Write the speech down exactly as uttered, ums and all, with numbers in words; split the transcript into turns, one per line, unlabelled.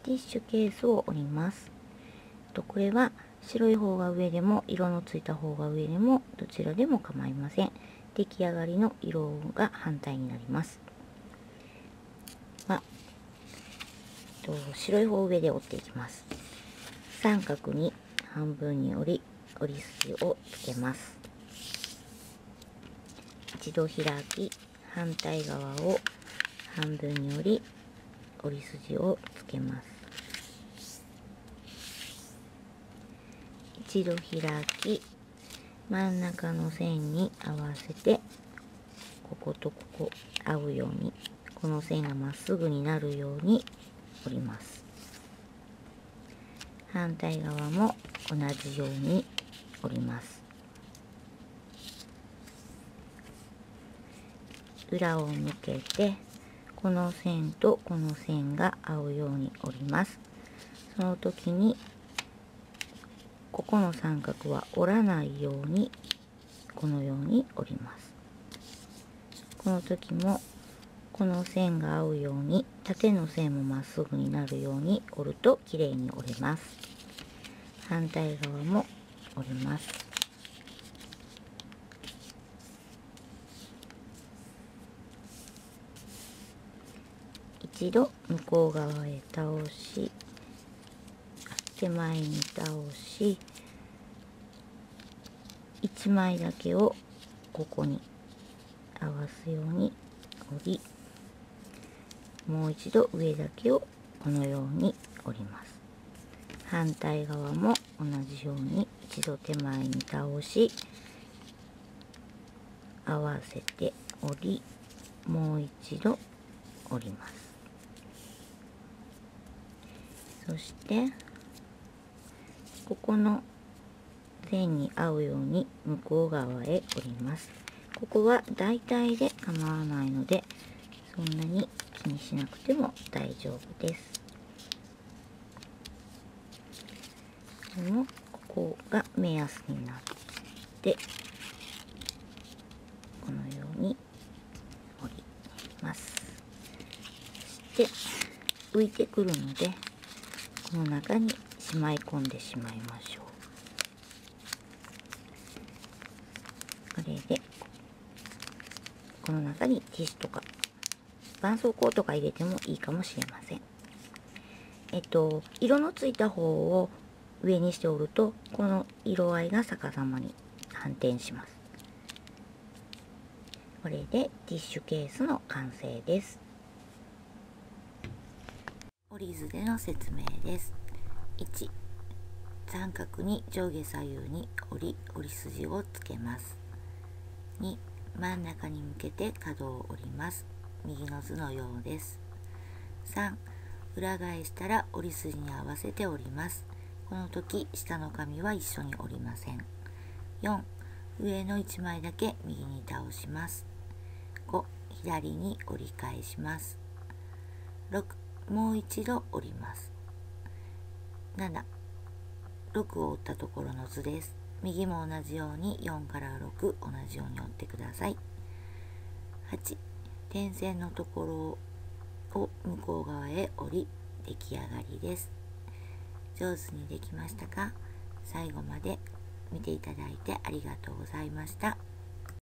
ティッシュケースを折ります。とこれは白い方が上でも色のついた方が上でもどちらでも構いません。出来上がりの色が反対になります。まあ、と白い方上で折っていきます。三角に半分に折り折り筋をつけます。一度開き反対側を半分に折り折り筋をつけます。一度開き真ん中の線に合わせてこことここ合うようにこの線がまっすぐになるように折ります。反対側も同じように折ります。裏を向けてこの線とこの線が合うように折ります。その時にここの三角は折らないようにこのように折ります。この時もこの線が合うように縦の線もまっすぐになるように折るときれいに折れます。反対側も折ります。一度向こう側へ倒し手前に倒しいちまいだけをここに合わすように折りもう一度上だけをこのように折ります。反対側も同じように一度手前に倒し合わせて折りもう一度折ります。そしてここの線に合うように向こう側へ折ります。ここは大体で構わないのでそんなに気にしなくても大丈夫です。このここが目安になってこのように折ります。そして浮いてくるのでこの中にしまい込んでしまいましょう。これでこの中にティッシュとか絆創膏とか入れてもいいかもしれません。えっと色のついた方を上にして折るとこの色合いが逆さまに反転します。これでティッシュケースの完成です。折り図での説明です。いち三角に上下左右に折り折り筋をつけます。に真ん中に向けて角を折ります。右の図のようです。さん裏返したら折り筋に合わせて折ります。この時下の紙は一緒に折りません。よん上のいちまいだけ右に倒します。ご左に折り返します。ろくもう一度折ります。ななろくを折ったところの図です。右も同じようによんからろく同じように折ってください。はち点線のところを向こう側へ折り出来上がりです。上手にできましたか？最後まで見ていただいてありがとうございました。